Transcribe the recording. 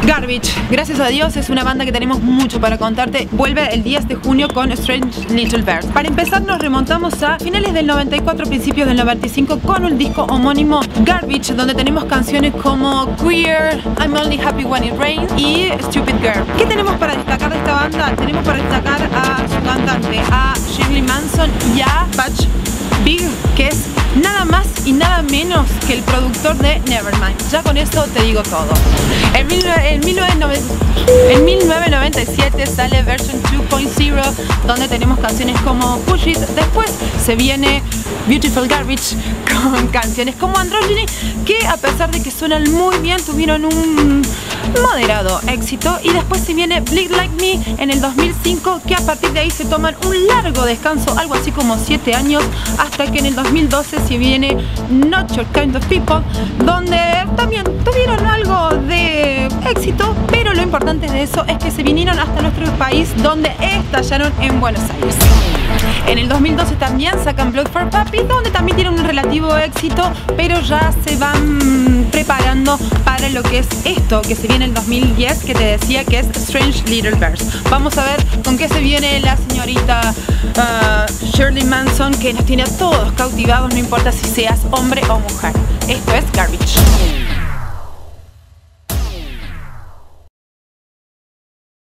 Garbage, gracias a Dios, es una banda que tenemos mucho para contarte. Vuelve el 10 de junio con Strange Little Birds. Para empezar nos remontamos a finales del 94, principios del 95 con un disco homónimo Garbage, donde tenemos canciones como Queer, I'm Only Happy When It Rains y Stupid Girl. ¿Qué tenemos para destacar de esta banda? Tenemos para destacar a su cantante, a Shirley Manson y a Patch Big, que es nada más y nada menos que el productor de Nevermind. Ya con esto te digo todo. En 1997 sale Version 2.0, donde tenemos canciones como Push It. Después se viene Beautiful Garbage con canciones como Androgyny, que a pesar de que suenan muy bien, tuvieron un moderado éxito. Y después se viene Bleed Like Me en el 2005, que a partir de ahí se toman un largo descanso, algo así como 7 años, hasta que en el 2012 se viene Not Your Kind of People, donde también tuvieron algo de éxito, pero lo importante de eso es que se vinieron hasta nuestro país, donde estallaron en Buenos Aires. En el 2012 también sacan Blood for Puppy, donde también tienen un relativo éxito, pero ya se van preparando para lo que es esto, que se viene en el 2010, que te decía que es Strange Little Birds. Vamos a ver con qué se viene la señorita Shirley Manson, que nos tiene a todos cautivados, no importa si seas hombre o mujer. Esto es Garbage.